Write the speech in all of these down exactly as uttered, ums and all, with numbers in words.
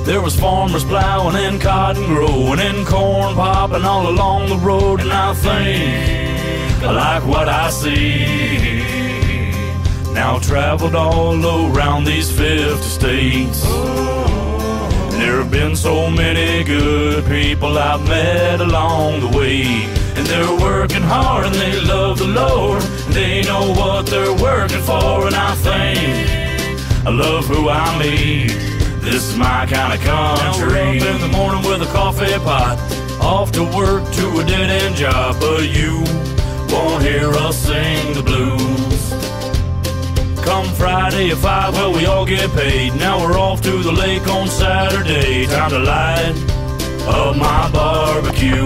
There was farmers plowing and cotton growing and corn popping all along the road. And I think I like what I see. Now I've traveled all around these fifty states. There have been so many good people I've met along the way. And they're working hard and they love the Lord, and they know what they're working for. And I think I love who I meet. This is my kind of country. Now we're up in the morning with a coffee pot, off to work to a dead-end job, but you won't hear us sing the blues. Come Friday at five, well, we all get paid. Now we're off to the lake on Saturday. Time to light up my barbecue.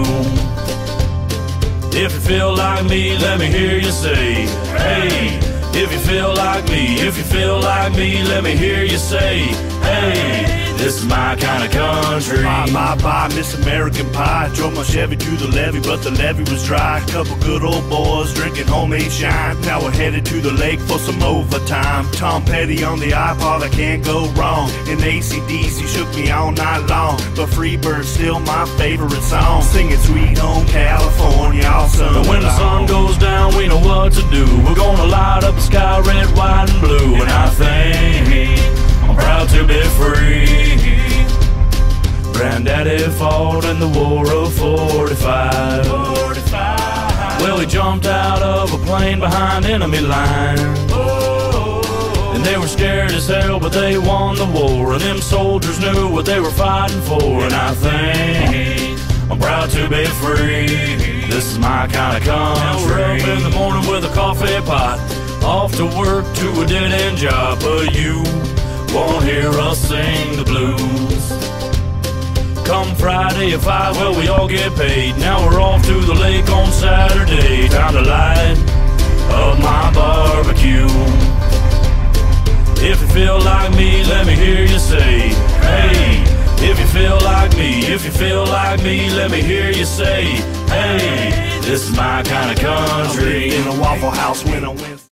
If you feel like me, let me hear you say, hey. If you feel like me, if you feel like me, let me hear you say, hey, this is my kind of country. Bye, bye, bye, Miss American Pie. Drove my Chevy to the levee, but the levee was dry. Couple good old boys drinking homemade shine. Now we're headed to the lake for some overtime. Tom Petty on the iPod, I can't go wrong. And A C D C shook me all night long, but Freebird's still my favorite song. Singing Sweet Home California all summer long. When the sun goes down, we know what to do. We're gonna light up the sky red, white, and blue. And I think I'm proud to be free. Granddaddy fought in the war of forty-five. forty-five. Well, he jumped out of a plane behind enemy lines. Oh. And they were scared as hell, but they won the war. And them soldiers knew what they were fighting for. And I think I'm proud to be free. This is my kind of country. Now we're up in the morning with a coffee pot, off to work to a dead-end job, but you won't hear us sing the blues. Come Friday at five, well, we all get paid. Now we're off to the lake on Saturday. Time to light up my barbecue. If you feel like me, let me hear you say, hey. If you feel like me, if you feel like me, let me hear you say, hey, this is my kind of country. In a Waffle House when I win.